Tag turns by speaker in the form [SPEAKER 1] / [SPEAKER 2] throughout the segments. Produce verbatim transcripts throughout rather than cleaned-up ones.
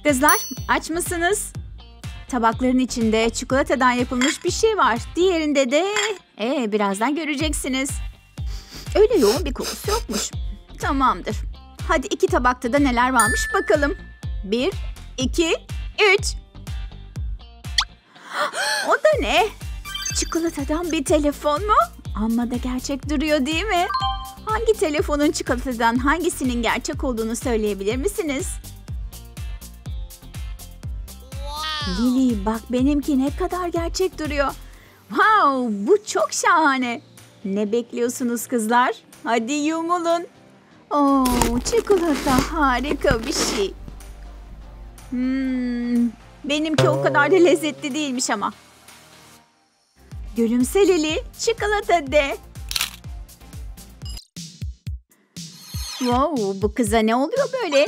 [SPEAKER 1] Kızlar, aç mısınız? Tabakların içinde çikolatadan yapılmış bir şey var. Diğerinde de ee, birazdan göreceksiniz. Öyle yoğun bir kokusu yokmuş. Tamamdır. Hadi iki tabakta da neler varmış bakalım. Bir, iki, üç. O da ne? Çikolatadan bir telefon mu? Amma da gerçek duruyor değil mi? Hangi telefonun çikolatadan hangisinin gerçek olduğunu söyleyebilir misiniz? Lili, bak benimki ne kadar gerçek duruyor. Wow, bu çok şahane. Ne bekliyorsunuz kızlar? Hadi yumulun. Oo, çikolata harika bir şey. Hmm, benimki o kadar da lezzetli değilmiş ama. Gülümse Lili, çikolata de. Wow, bu kıza ne oluyor böyle?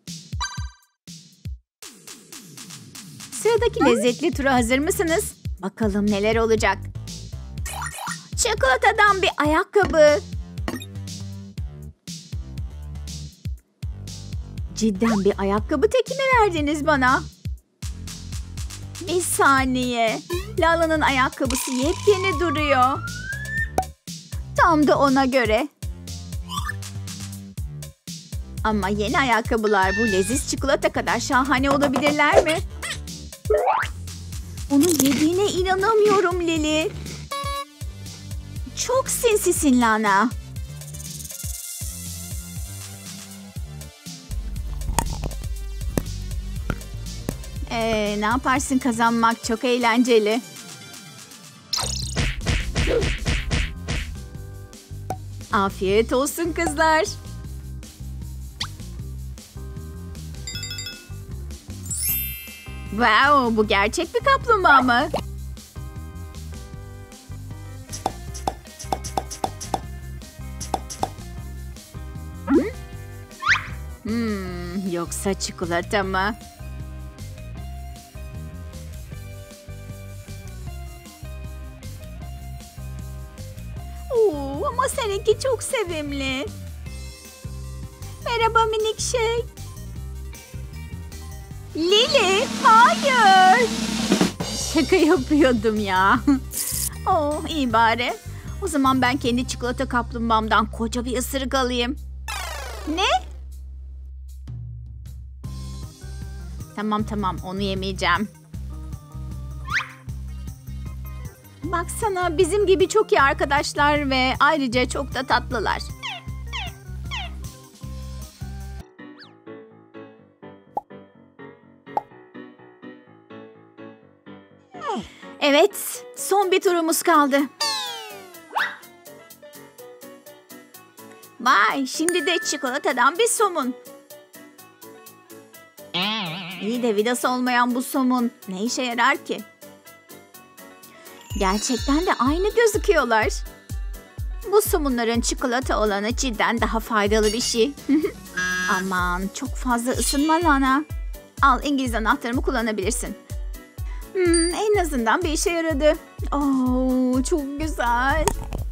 [SPEAKER 1] Sıradaki lezzetli tura hazır mısınız? Bakalım neler olacak. Çikolatadan bir ayakkabı. Cidden bir ayakkabı teki mi verdiniz bana? Bir saniye. Lala'nın ayakkabısı yepyeni duruyor. Tam da ona göre. Ama yeni ayakkabılar bu leziz çikolata kadar şahane olabilirler mi? Onu yediğine inanamıyorum Lili. Çok sinsisin Lana. Ee, ne yaparsın, kazanmak çok eğlenceli. Afiyet olsun kızlar. Wow, bu gerçek bir kaplumbağa mı? Hmm? Hmm, yoksa çikolata mı? Oo, ama seninki çok sevimli. Merhaba minik şey. Lili, hayır. Şaka yapıyordum ya. Oh, iyi bari. O zaman ben kendi çikolata kaplumbağamdan koca bir ısırık alayım. Ne? Tamam tamam, onu yemeyeceğim. Baksana, bizim gibi çok iyi arkadaşlar ve ayrıca çok da tatlılar. Evet, son bir turumuz kaldı. Vay, şimdi de çikolatadan bir somun. İyi de vidası olmayan bu somun ne işe yarar ki? Gerçekten de aynı gözüküyorlar. Bu somunların çikolata olanı cidden daha faydalı bir şey. Aman, çok fazla ısınma Lana. Al, İngiliz anahtarımı kullanabilirsin. Hmm, en azından bir işe yaradı. Oo, çok güzel.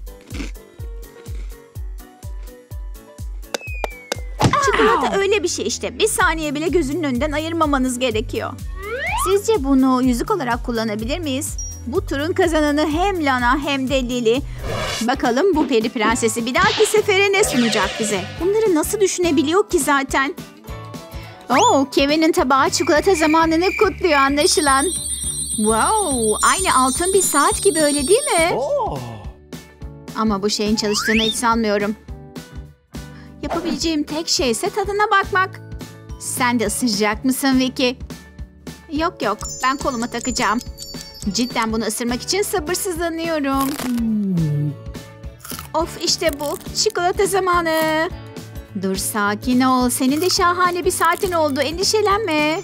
[SPEAKER 1] Çikolata öyle bir şey işte. Bir saniye bile gözünün önünden ayırmamanız gerekiyor. Sizce bunu yüzük olarak kullanabilir miyiz? Bu turun kazananı hem Lana hem de Lili. Bakalım bu peri prensesi bir dahaki sefere ne sunacak bize? Bunları nasıl düşünebiliyor ki zaten? Oo, Kevin'in tabağı çikolata zamanını kutluyor anlaşılan. Wow, aynı altın bir saat gibi, öyle değil mi? Oh. Ama bu şeyin çalıştığını hiç sanmıyorum. Yapabileceğim tek şey ise tadına bakmak. Sen de ısıracak mısın Vicky? Yok yok, ben koluma takacağım. Cidden bunu ısırmak için sabırsızlanıyorum. Hmm. Of, işte bu. Çikolata zamanı. Dur, sakin ol. Senin de şahane bir saatin oldu. Endişelenme.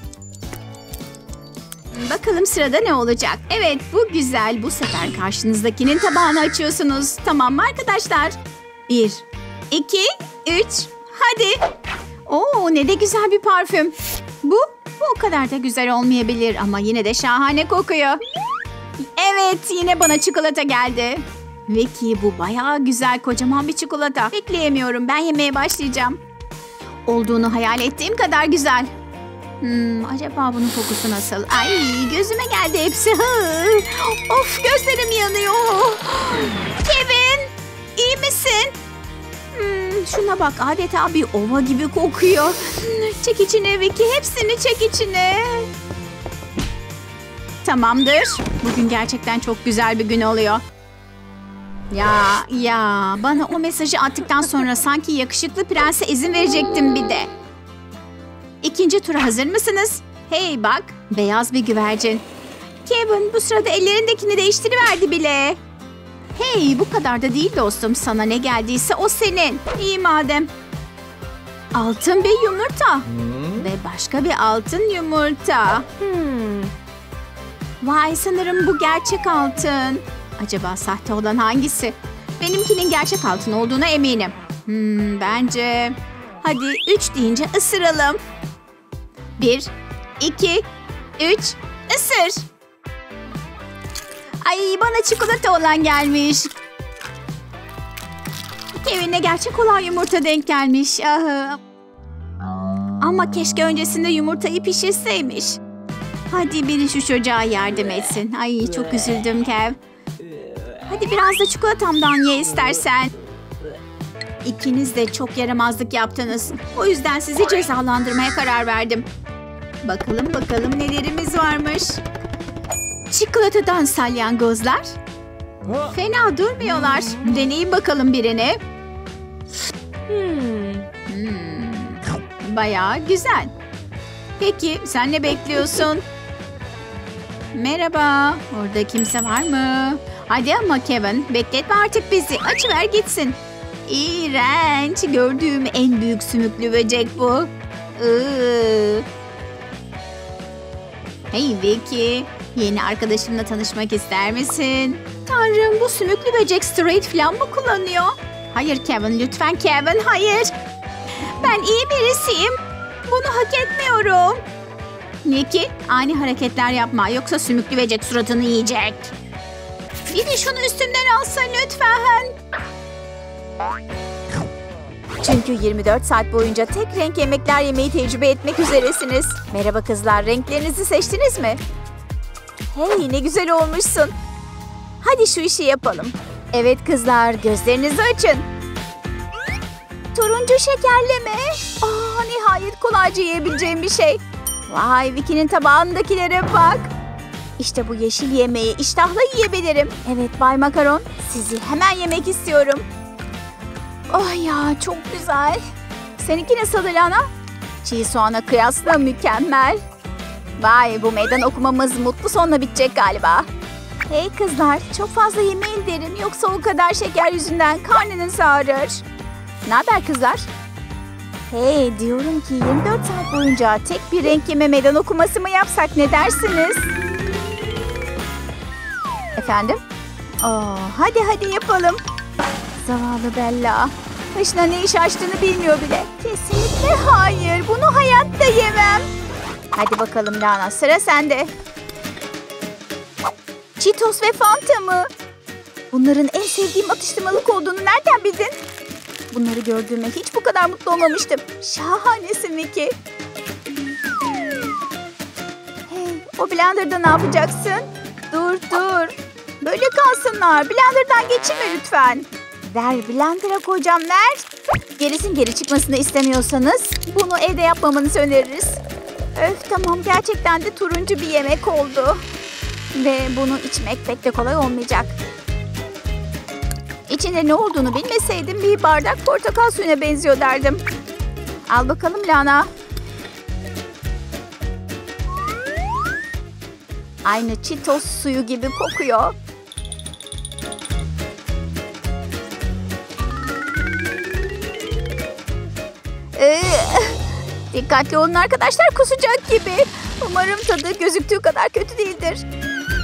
[SPEAKER 1] Bakalım sırada ne olacak? Evet, bu güzel. Bu sefer karşınızdakinin tabağını açıyorsunuz. Tamam mı arkadaşlar? Bir, iki, üç. Hadi. Oo, ne de güzel bir parfüm. Bu, bu o kadar da güzel olmayabilir ama yine de şahane kokuyor. Evet, yine bana çikolata geldi. Vicky, bu bayağı güzel, kocaman bir çikolata. Bekleyemiyorum, ben yemeye başlayacağım. Olduğunu hayal ettiğim kadar güzel. Hmm, acaba bunun kokusu nasıl? Ay, gözüme geldi hepsi. Hı. Of, gözlerim yanıyor. Kevin, iyi misin? Hmm, şuna bak, adeta bir ova gibi kokuyor. Çek içine Vicky, hepsini çek içine. Tamamdır. Bugün gerçekten çok güzel bir gün oluyor. Ya ya bana o mesajı attıktan sonra sanki yakışıklı prense izin verecektim bir de. İkinci tura hazır mısınız? Hey bak, beyaz bir güvercin. Kevin bu sırada ellerindekini değiştiriverdi bile. Hey, bu kadar da değil dostum. Sana ne geldiyse o senin. İyi madem. Altın bir yumurta. Hmm. Ve başka bir altın yumurta. Hmm. Vay, sanırım bu gerçek altın. Acaba sahte olan hangisi? Benimkinin gerçek altın olduğuna eminim. Hmm, bence... Hadi üç deyince ısıralım. Bir, iki, üç, ısır. Ay, bana çikolata olan gelmiş. Kevin'e gerçek olan yumurta denk gelmiş. Ah. Ama keşke öncesinde yumurtayı pişirseymiş. Hadi biri şu çocuğa yardım etsin. Ay, çok üzüldüm Kev. Hadi biraz da çikolatamdan ye istersen. İkiniz de çok yaramazlık yaptınız. O yüzden sizi cezalandırmaya karar verdim. Bakalım bakalım nelerimiz varmış. Çikolatadan salyangozlar. Fena durmuyorlar. Deneyin bakalım birini. Hmm. Hmm. Bayağı güzel. Peki sen ne bekliyorsun? Merhaba. Orada kimse var mı? Hadi ama Kevin, bekletme artık bizi. Açıver gitsin. İğrenç. Gördüğüm en büyük sümüklü böcek bu. Iı. Hey Vicky. Yeni arkadaşımla tanışmak ister misin? Tanrım, bu sümüklü böcek steroid falan mı kullanıyor? Hayır Kevin, lütfen Kevin, hayır. Ben iyi birisiyim. Bunu hak etmiyorum. Vicky, ani hareketler yapma. Yoksa sümüklü böcek suratını yiyecek. Biri şunu üstümden alsın lütfen. Çünkü yirmi dört saat boyunca tek renk yemekler yemeyi tecrübe etmek üzeresiniz. Merhaba kızlar, renklerinizi seçtiniz mi? Hey, ne güzel olmuşsun. Hadi şu işi yapalım. Evet kızlar, gözlerinizi açın. Turuncu şekerleme. Aa, nihayet kolayca yiyebileceğim bir şey. Vay, Vicky'nin tabağındakilere bak. İşte bu yeşil yemeği iştahla yiyebilirim. Evet Bay Makaron, sizi hemen yemek istiyorum. Oh ya, çok güzel. Seninki nasıl Lana? Çiğ soğana kıyasla mükemmel. Vay, bu meydan okumamız mutlu sonla bitecek galiba. Hey kızlar, çok fazla yemeyin derim. Yoksa o kadar şeker yüzünden karnınız ağrır. Ne haber kızlar? Hey, diyorum ki yirmi dört saat boyunca tek bir renk yeme meydan okuması mı yapsak, ne dersiniz? Efendim? Oh, hadi hadi yapalım. Zavallı Bella. Başına ne iş açtığını bilmiyor bile. Kesinlikle hayır. Bunu hayatta yemem. Hadi bakalım Lana, sıra sende. Cheetos ve Fanta mı? Bunların en sevdiğim atıştırmalık olduğunu nereden bildin? Bunları gördüğüme hiç bu kadar mutlu olmamıştım. Şahanesin Vicky. Hey, o blenderda ne yapacaksın? Dur dur. Böyle kalsınlar. Blenderdan geçirme lütfen. Ver, blender'a koyacağım, ver. Gerisin geri çıkmasını istemiyorsanız bunu evde yapmamanızı öneririz. Öf, tamam, gerçekten de turuncu bir yemek oldu. Ve bunu içmek pek de kolay olmayacak. İçinde ne olduğunu bilmeseydim bir bardak portakal suyuna benziyor derdim. Al bakalım Lana. Aynı Cheetos suyu gibi kokuyor. Ee, dikkatli olun arkadaşlar, kusacak gibi. Umarım tadı gözüktüğü kadar kötü değildir.